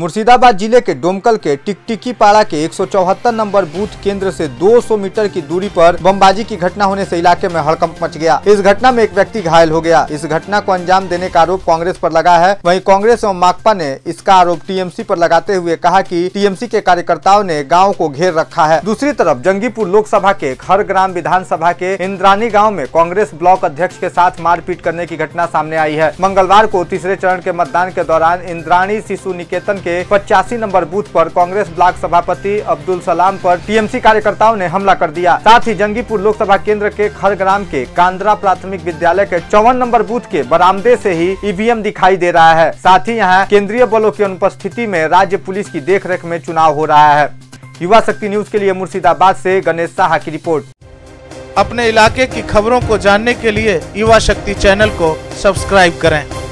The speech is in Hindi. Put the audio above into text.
मुर्शिदाबाद जिले के डोमकल के टिकटिकी पाड़ा के 174 नंबर बूथ केंद्र से 200 मीटर की दूरी पर बमबाजी की घटना होने से इलाके में हड़कंप मच गया। इस घटना में एक व्यक्ति घायल हो गया। इस घटना को अंजाम देने का आरोप कांग्रेस पर लगा है। वहीं कांग्रेस एवं माकपा ने इसका आरोप टीएमसी पर लगाते हुए कहा कि टीएमसी के कार्यकर्ताओं ने गाँव को घेर रखा है। दूसरी तरफ जंगीपुर लोकसभा के खरग्राम विधानसभा के इंद्रानी गाँव में कांग्रेस ब्लॉक अध्यक्ष के साथ मारपीट करने की घटना सामने आई है। मंगलवार को तीसरे चरण के मतदान के दौरान इंद्रानी शिशु निकेतन के 85 नंबर बूथ पर कांग्रेस ब्लॉक सभापति अब्दुल सलाम पर टीएमसी कार्यकर्ताओं ने हमला कर दिया। साथ ही जंगीपुर लोकसभा केंद्र के खरग्राम के कांद्रा प्राथमिक विद्यालय के 54 नंबर बूथ के बरामदे से ही ईवीएम दिखाई दे रहा है। साथ ही यहाँ केंद्रीय बलों की अनुपस्थिति में राज्य पुलिस की देखरेख में चुनाव हो रहा है। युवा शक्ति न्यूज के लिए मुर्शिदाबाद से गणेश साहा की रिपोर्ट। अपने इलाके की खबरों को जानने के लिए युवा शक्ति चैनल को सब्सक्राइब करें।